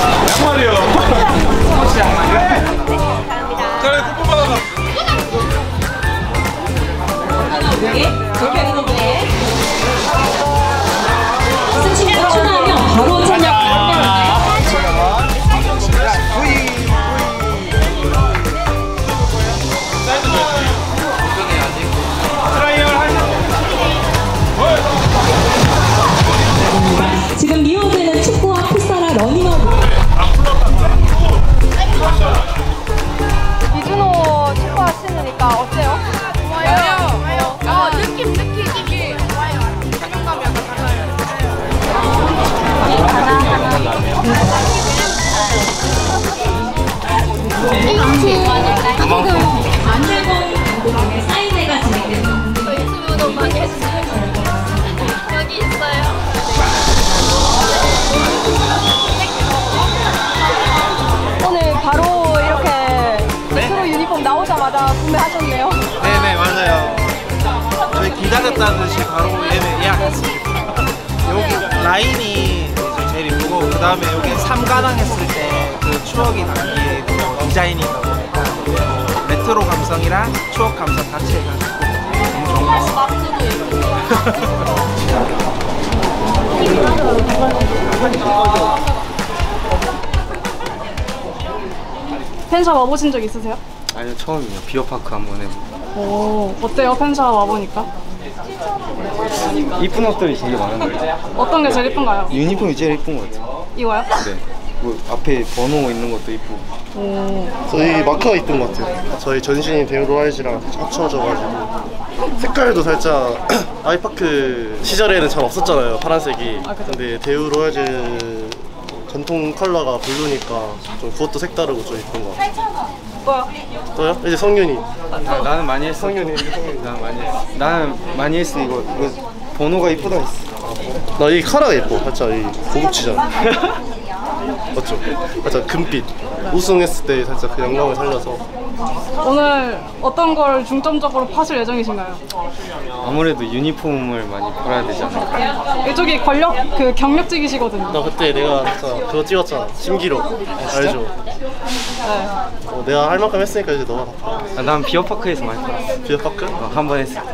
양말이요. 혹시 양말이요? 그래, 쿠폰 받아가. 스치면 추가하면 바로 참여 가능합니다. 지금 리오드는 축구와 풋살과 러닝업. 이준호 축구 하시니까 어때요? 좋아요. 느낌. 좋아요. 자존감이 약간 달라요. 지금 안재범 감독의 사인회가 진행됩니다. 유튜브도 많이 했어요. 여기 있어요. 오늘 바로 이렇게 레트로 유니폼 나오자마자 구매하셨네요. 네네 맞아요. 저희 기다렸다는 듯이 바로 예약했습니다. 여기 라인이 이제 제일 이쁘고 그 다음에 여기 3가당 했을 때 그 추억이 담긴 디자인이다 보니까 레트로 감성이랑 추억 감성 같이 해가지고 너무 좋은 것 같습니다. 팬샵 와보신 적 있으세요? 아니요 처음이에요. 비어파크 한번 해보고. 오, 어때요? 팬샵 와보니까? 이쁜 옷들이 되게 많은데 어떤 게 제일 예쁜가요? 유니폼이 제일 이쁜 것 같아요. 이거요? 네. 뭐 앞에 번호 있는 것도 이쁘고. 오. 저희 마크가 이쁜 것 같아요. 저희 전신이 데우로라이즈랑 합쳐져가지고 색깔도 살짝 아이파크 시절에는 잘 없었잖아요, 파란색이. 근데 데우로라이즈 전통 컬러가 블루니까 좀 그것도 색다르고 좀 이쁜 것 같아요. 뭐야? 또요? 이제 성윤이. 나는 많이 했어. 성윤이. 나는 많이 했어. 나는 많이 했어. 이거 번호가 이쁘다 했어. 나 이 카라가 예뻐. 살짝 이 고급지잖아. 맞죠? 살짝 금빛. 우승했을 때 살짝 그 영광을 살려서. 오늘 어떤 걸 중점적으로 파실 예정이신가요? 아무래도 유니폼을 많이 팔아야 되지 않을까. 이쪽이 경력직이시거든요. 나 그때 내가 진짜 그거 찍었잖아. 신기록. 알죠? 네. 내가 할 만큼 했으니까 이제 너가 다 팔아. 난 비어파크에서 많이 팔았어. 비어파크? 한 번 했어.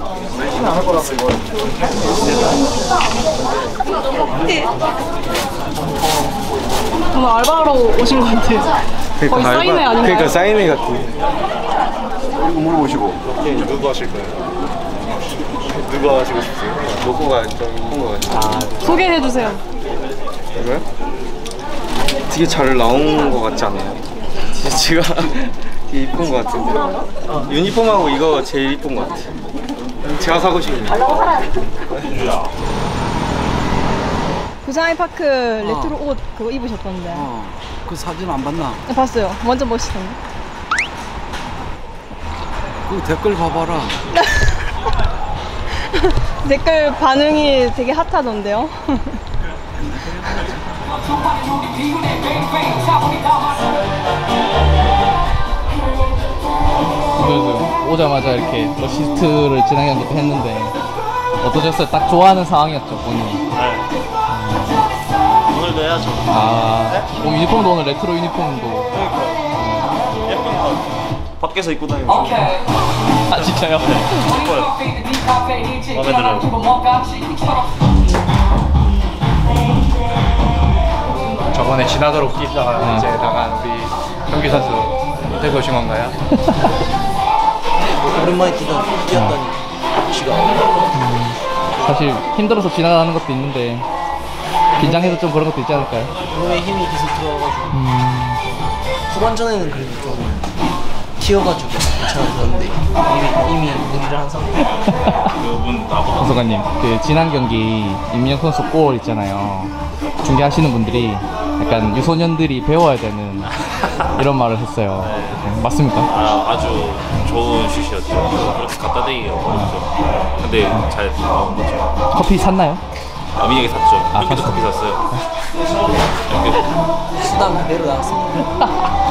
오늘 알바하러 오신 것 같아요. 거의 사인회 아닌가요? 그러니까 사인회 같은. 그리고 물어보시고. 누구 하실 거예요? 누구 하시고 싶으세요? 로고가 좀 이쁜 것 같아. 소개해주세요. 이거요? 되게 잘 나온 것 같지 않아요? 디지가 되게 이쁜 것 같은데. 유니폼하고 이거 제일 이쁜 것 같아. 제가 사고 싶네요. 부산아이파크 레트로 옷 그거 입으셨던데. 그 사진 안 봤나? 네, 봤어요. 완전 멋있던데. 그 댓글 봐봐라. 댓글 반응이 되게 핫하던데요. 그래서 오자마자 이렇게 어시스트를 진행한 것도 했는데 어떠셨어요? 딱 좋아하는 상황이었죠, 본인이? 네. 오늘도 해야죠. 아, 유니폼도 오늘 레트로 유니폼도. 예쁜 거. 밖에서 입고 다니면 좋은 거. 아, 진짜요? 예뻐요. 마음에 들어요. 저번에 지나도록 뛰다가 이제 나간 우리 경기 선수 어떻게 보신 건가요? 오랜만에 뛰었더니 지가 사실 힘들어서 지나가는 것도 있는데 긴장해서 좀 그런 것도 있지 않을까요? 몸에 힘이 계속 들어가가지고 후반전에는 그래도 좀 튀어가지고 괜찮았는데 이미 무리를 한 상태. 호소가님, 그 지난 경기 임민혁 선수 골 있잖아요. 중계하시는 분들이 약간 유소년들이 배워야 되는 이런 말을 했어요. 네, 맞습니까? 아주 좋은 슛이었죠. 그렇게 갖다 대기가 어렵죠. 근데 잘 나온 거죠. 커피 샀나요? 민혁이 샀죠. 아, 민혁이도 샀어요. 커피 샀어요. 수당 그대로 나왔습니다.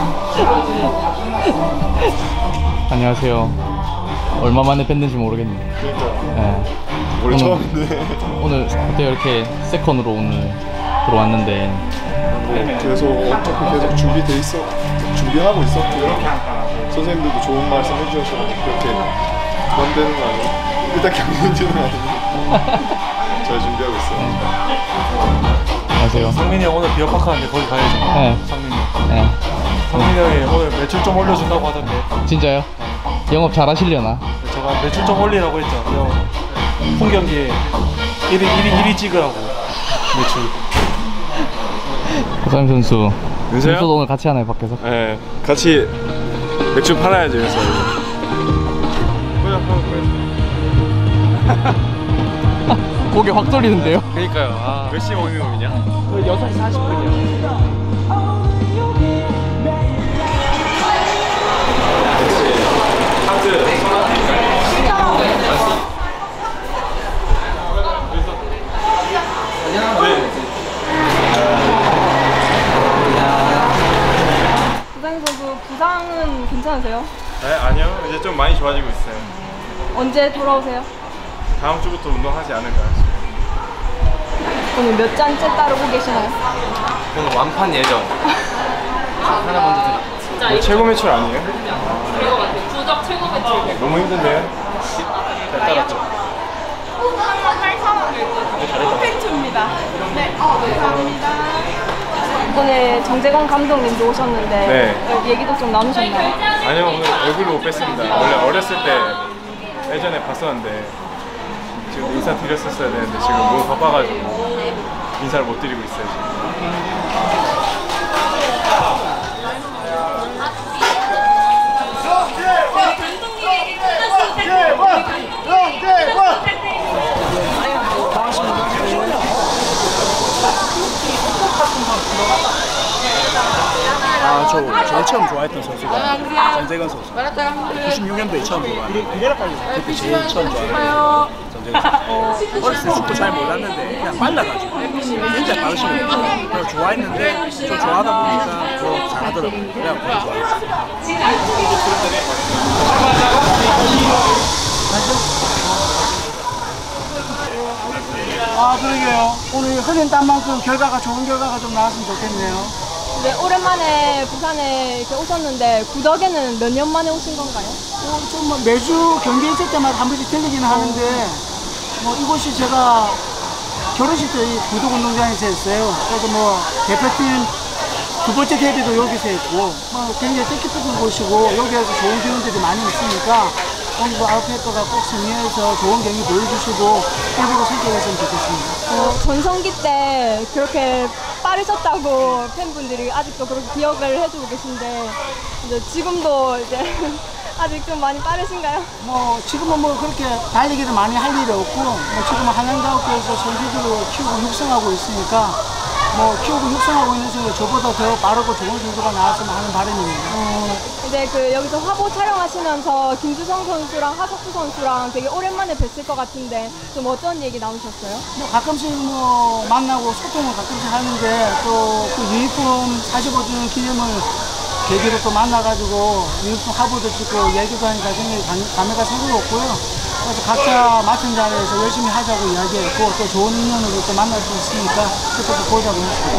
안녕하세요. 얼마 만에 뵀는지 모르겠네요. 네. 원래 처음인데. 오늘 어때요? 이렇게 세컨으로 오늘 들어왔는데 계속 어차피 계속 준비하고 있었고요. 선생님들도 좋은 말씀 해주셔서 그렇게 만드는 거 아니에요? 일단 경문지는 아니고 잘 준비하고 있어요. 안녕하세요. 상민이 형 오늘 비어파크하는데 거기 가야죠. 네. 상민이 형. 네. 상민이 형이 오늘 매출 좀 올려준다고 하던데. 진짜요? 영업 잘 하시려나? 제가 매출 좀 올리라고 했죠. 형 홈경기에 1위 찍으라고 매출. 고삼 선수. 윤서요? 선수도 오늘 같이 하나요, 밖에서? 네, 같이 맥주 팔아야죠, 그래서. 고개 확 돌리는데요? 그러니까요. 몇 시에 모임이냐? 6시 40분이요. 부상 선수 부상은 괜찮으세요? 네, 아니요. 이제 좀 많이 좋아지고 있어요. 언제 돌아오세요? 다음 주부터 운동하지 않을까요? 오늘 몇 잔째 따르고 계시나요? 오늘 완판 예정. 하나 먼저 드릴게요. 최고 매출 아니에요? 부적 최고 매출. 너무 힘든데요? 잘 따랐죠? 콘텐츠입니다. 네, 감사합니다. 이번에 정재건 감독님도 오셨는데 네. 얘기도 좀 나누셨나요? 아니요, 오늘 얼굴로 못 뵀습니다. 원래 어렸을 때 예전에 봤었는데 지금 인사 드렸었어야 되는데 지금 너무 바빠가지고 인사를 못 드리고 있어요, 지금. 제일 처음 좋아했던 선수가 정재건 선수. 96년도에 처음 좋아했는데 그때 제일 처음 좋아했어요. 정재건 선수. 어렸을 때 축구 잘 몰랐는데 그냥 빨라가지고 굉장히 빠르시고 그래서 좋아했는데 좀 좋아하다 보니까 더 잘하더라고요. 그래서 되게 좋아했어요. 아 그러게요. 오늘 흘린 땀만큼 좋은 결과가 좀 나왔으면 좋겠네요. 네, 오랜만에 부산에 이렇게 오셨는데 구덕에는 몇 년 만에 오신 건가요? 좀 뭐 매주 경기 있을 때마다 한 번씩 들리기는 하는데 뭐 이곳이 제가 결혼식 때 구덕 운동장에서 했어요. 그래서 뭐 대표팀 두 번째 데뷔도 여기서 했고 뭐 굉장히 뜻깊은 곳이고 여기에서 좋은 기운들이 많이 있으니까 오늘도 아웃페이커가 꼭 승리해서 좋은 경기 보여주시고 일부러 성격했으면 좋겠습니다. 전성기 때 그렇게 빠르셨다고 팬분들이 아직도 그렇게 기억을 해주고 계신데 이제 지금도 이제 아직 좀 많이 빠르신가요? 뭐 지금은 뭐 그렇게 달리기를 많이 할 일이 없고 뭐 지금은 한양대학교에서 선수들을 키우고 육성하고 있으니까 뭐 키우고 육성하고 있는 중에 저보다 더 빠르고 좋은 선수가 나왔으면 하는 바람입니다. 이제 그 여기서 화보 촬영하시면서 김주성 선수랑 하석수 선수랑 되게 오랜만에 뵀을 것 같은데 좀 어떤 얘기 나누셨어요? 뭐 가끔씩 뭐 만나고 소통을 가끔씩 하는데 또 그 유니폼 45주년 기념을 계기로 또 만나가지고 유니폼 화보도 찍고 얘기도 하니까 굉장히 감회가 새로웠고요. 그래서 각자 맡은 자리에서 열심히 하자고 이야기했고 또 좋은 인연으로 또 만날 수 있으니까 그때 또 보자고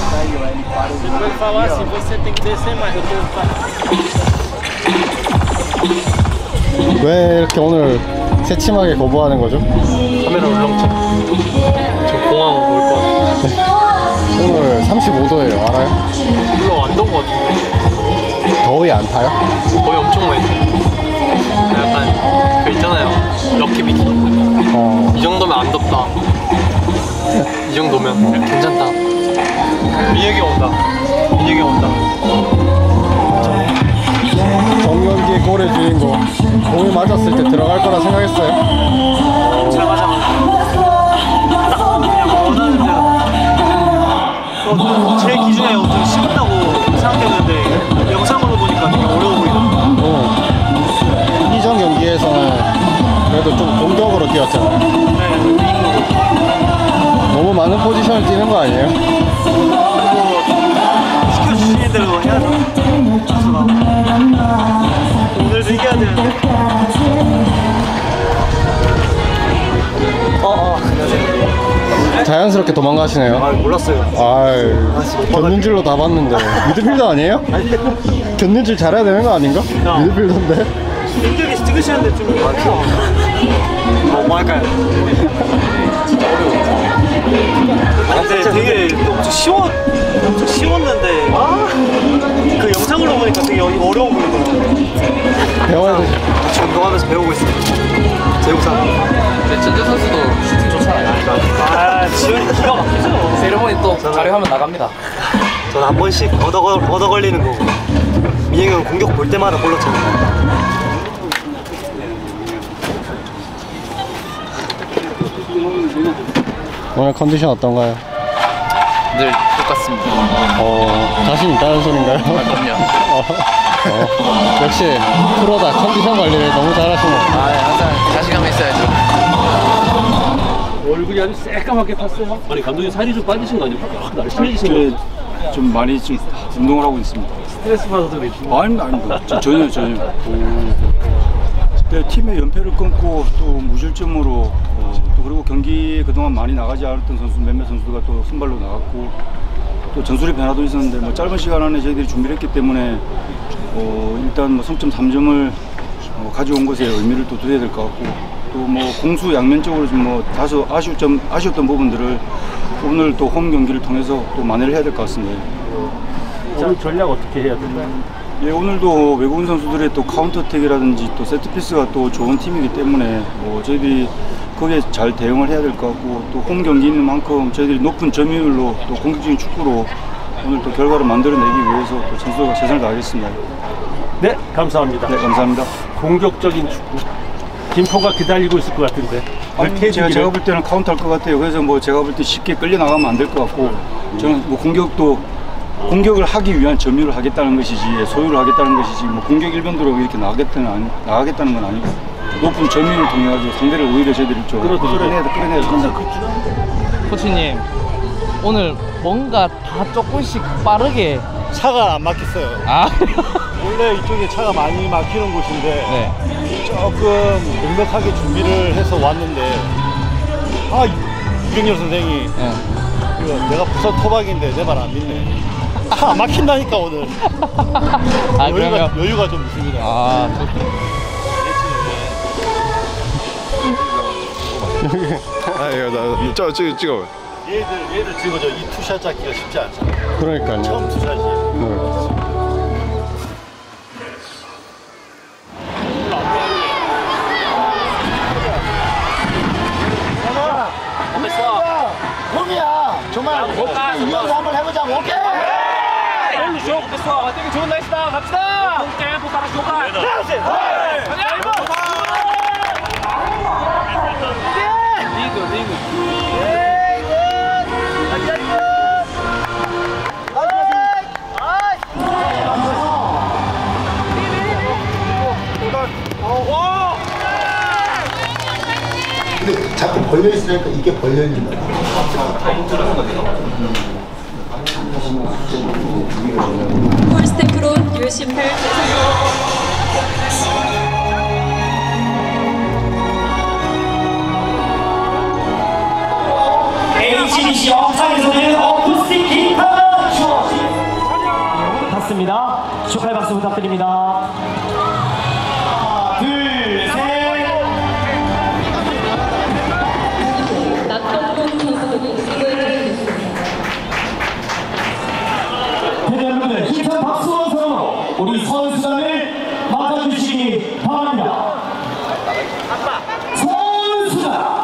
했습니다. 왜 이렇게 오늘 새침하게 거부하는 거죠? 카메라 울렁증. 지금 공항 올 것 같아요. 오늘 35도예요, 알아요? 물론 안 더운 것 같은데. 더위 안 타요? 거의 엄청 많이 타요. 약간 그 있잖아요. 럭키비키. 이 정도면 안 덥다. 이 정도면 괜찮다. 민혁이 온다. 민혁이 온다. 정경기의 골의 주인공. 공이 맞았을 때 들어갈 거라 생각했어요? 제 기준에 엄청 쉽다고 생각했는데 영상으로 보니까 되게 어려워 보이더라고요. 이전 경기에서는 그래도 좀 공격으로 뛰었잖아요. 너무 많은 포지션을 뛰는 거 아니에요? 시켜주시는 대로 해야죠. 오늘도 이겨야 되는데. 잘 자연스럽게 도망가시네요. 아, 몰랐어요. 견눈 줄로 다 봤는데. 미드필더 아니에요? 견눈 줄 잘해야 되는 거 아닌가? 미드필더인데. 인격이 찍으시는데 좀 많죠. 뭐 할까요? 진짜 어려워. 근데 되게 엄청 쉬웠는데 그 영상으로 보니까 되게 어려워 보이더라고요. 배워야 돼. 같이 운동하면서 배우고 있습니다. 제국산. 근데 전재 선수도 슈팅 좋잖아요. 지현이 기가 막히죠. 세레모니 또 자료하면 나갑니다. 저는 한 번씩 얻어 걸리는 거고, 민영이 형 공격 볼 때마다 골 넣잖아요. 오늘 컨디션 어떤가요? 늘 똑같습니다. 자신 있다는 소린가요? 그럼요. 역시 프로다. 컨디션 관리를 너무 잘하시네. 항상 자신감 있어야죠. 얼굴이 아주 새까맣게 탔어요. 아니 감독님 살이 좀 빠지신 거 아니에요? 날씬해지신 거. 좀 많이 좀 운동을 하고 있습니다. 스트레스 받아서 그래. 아닙니다. 전혀. 네, 팀의 연패를 끊고 또 무실점으로 또 그리고 경기 그동안 많이 나가지 않았던 선수 몇몇 선수가 또 선발로 나갔고 또 전술의 변화도 있었는데 뭐 짧은 시간 안에 저희들이 준비를 했기 때문에 일단 뭐 성점 3점을 가져온 것에 의미를 또 두어야 될 것 같고 또 뭐 공수 양면적으로 좀 뭐 다소 아쉬웠던 부분들을 오늘 또 홈 경기를 통해서 또 만회를 해야 될 것 같습니다. 오늘 전략 어떻게 해야 될까요? 예, 오늘도 외국인 선수들의 또 카운터택이라든지 또 세트피스가 또 좋은 팀이기 때문에 저희들이 거기에 잘 대응을 해야 될 것 같고 또 홈 경기인 만큼 저희들이 높은 점유율로 또 공격적인 축구로 오늘 또 결과를 만들어내기 위해서 또 선수가 최선을 다하겠습니다. 네, 감사합니다. 네, 감사합니다. 공격적인 축구. 김포가 기다리고 있을 것 같은데. 제가 볼 때는 카운트할 것 같아요. 그래서 뭐 제가 볼 때 쉽게 끌려 나가면 안 될 것 같고 저는 뭐 공격을 하기 위한 점유를 하겠다는 것이지 소유를 하겠다는 것이지 뭐 공격 일변도로 이렇게 나가겠다는 건 아니고 높은 점유를 통해 가지고 상대를 오히려 저희들이 좀 끌어내야 돼. 코치님 오늘 뭔가 다 조금씩 빠르게 차가 안 막혔어요. 원래 이쪽에 차가 많이 막히는 곳인데 조금 넉넉하게 준비를 해서 왔는데 유경열 선생이 이거 내가 부산 토박인데 내 말 안 믿네. 차 안 막힌다니까 오늘. 여유가 좀 있습니다. 찍어봐. 얘들 찍어줘. 이 투샷 잡기가 쉽지 않잖아. 그러니까요. 처음 투샷이. 홈이야. 정말 이어서 한번 해보자. 오케이. 됐어. 되게 좋은 날씨다. 갑시다. 템포 따라 쇼가. 근데 자꾸 벌려 있으니까 이게 벌려 있는 거야. 폴스테크로 유심을 HBC 영상에서는 어쿠스틱 기타가 주어집니다. 축하의 박수 부탁드립니다. 하나, 둘, 셋. 대한민국의 힘찬 박수와 성으로 우리 선수단을 맞아주시기 바랍니다. 선수단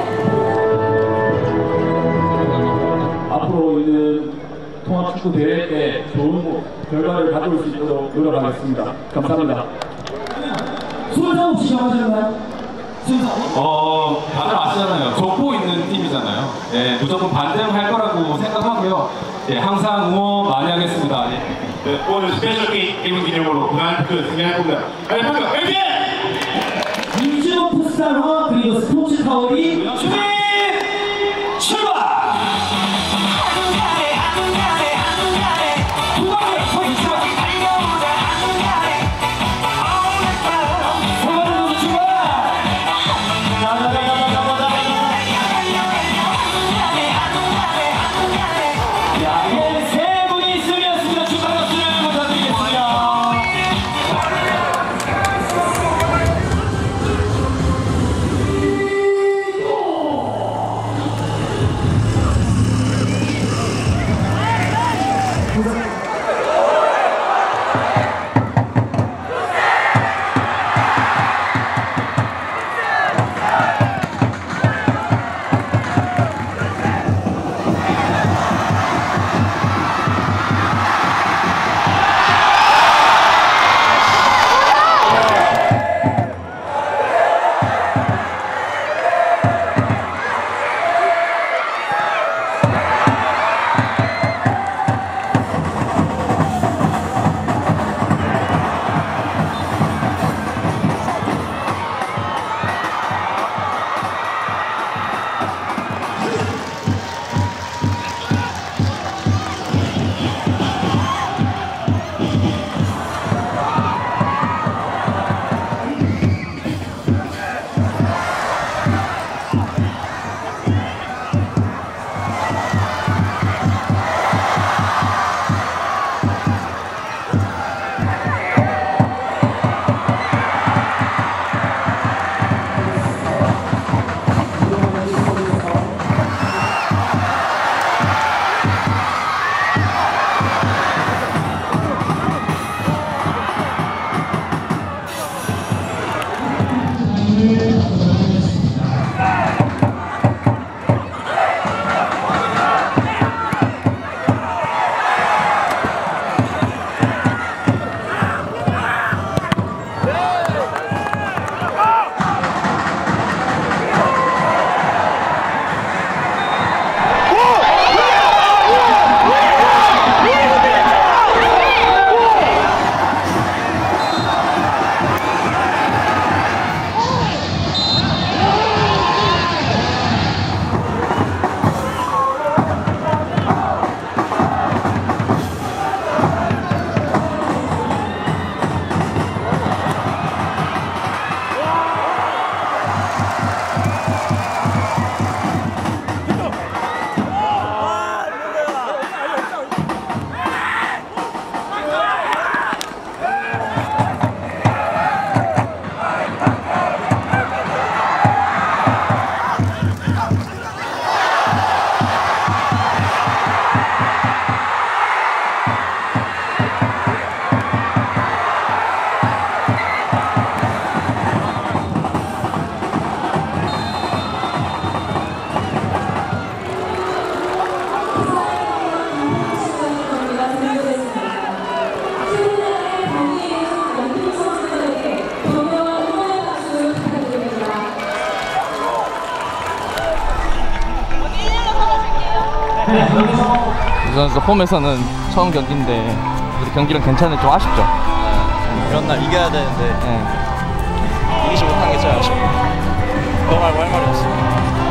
앞으로 있는 통합축구 대회 때 좋은 결과를 가져올 수 있도록 노력하겠습니다. 감사합니다. 손상욱 씨 정하셨나요? 다들 아시잖아요. 족보 있는 팀이잖아요. 예, 무조건 반대를 할 거라고 생각하고요. 예, 항상 응원 많이 하겠습니다. 예. 오늘 스페셜 게임 기념으로 부산특급 승리할 겁니다. 화이팅! 민주노 풋살과 그리고 스포츠 타월이 준비 출발! 이 선수 홈에서는 처음 경기인데 경기는 괜찮은데 좀 아쉽죠? 이런 날 이겨야 되는데 이기지 못한 게 제일 아쉽고 그거 말고 할 말이 없어요.